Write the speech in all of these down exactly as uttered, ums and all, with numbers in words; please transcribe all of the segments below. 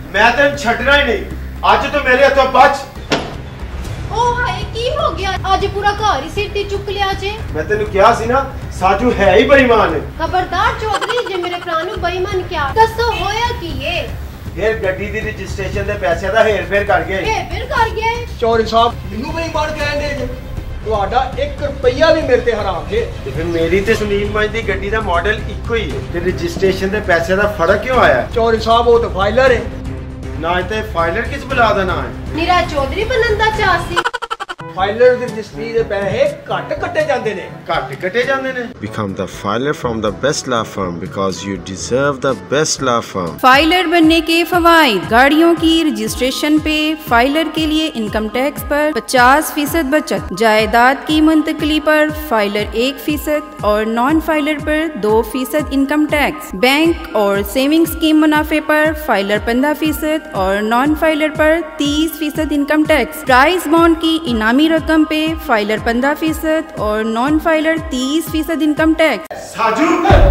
मैं तेन छड्डना ही नहीं। अज तो मेरे हथों बच। ओ हाय की हो गया? आज पूरा घर ही सिर ते चुक लिया जे। मैं तेन कहा सी ना साजू है ही बेईमान। खबरदार चौधरी जे मेरे भरा नु बेईमान क्या दसो होया की ये? फिर गड्डी दी रजिस्ट्रेशन दे पैसे दा हेर फेर कर गए। हेर फेर कर गए चौधरी साहब मैनू बेईमान कहन दे जे। ਤੁਹਾਡਾ एक रुपया भी मेरे ते हराम जे। ते फिर मेरी ते सुनील मंज दी गड्डी दा मॉडल इको ही है ते रजिस्ट्रेशन दे पैसे दा फर्क क्यों आया? चौधरी साहब वो तो फाइलर है ना। ते फाइलर किस बुला दा ना है? मेरा चौधरी बनन दा चाह सी। फाइलर दी रजिस्ट्री दे पैसे घट कटे जांदे ने। घट कटे जांदे ने। Become the filer from the best law firm because you deserve the best law firm. Filer बनने के फवाइद। गाड़ियों की रजिस्ट्रेशन पे फाइलर के लिए इनकम टैक्स पर पचास फीसद बचत, जायदाद की मुंतकली पर फाइलर एक फीसद और नॉन फाइलर पर दो फीसद इनकम टैक्स। बैंक और सेविंग स्कीम मुनाफे पर फाइलर पंद्रह फीसद और नॉन फाइलर पर तीस फीसद इनकम टैक्स। प्राइज बॉन्ड की इनामी रकम पे फाइलर पंद्रह फीसद और नॉन फाइलर तीस फीसद इनकम टैक्स। साजू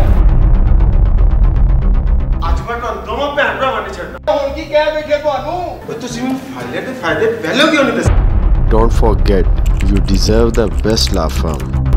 आज मैं तो दोनों भैन भरावां ने छड्डना। हुण की कह बैठे ਤੁਹਾਨੂੰ? ओ तुसी मैं फाइलर दे फायदे पहले क्यों नहीं दस? Don't forget, you deserve the best law firm.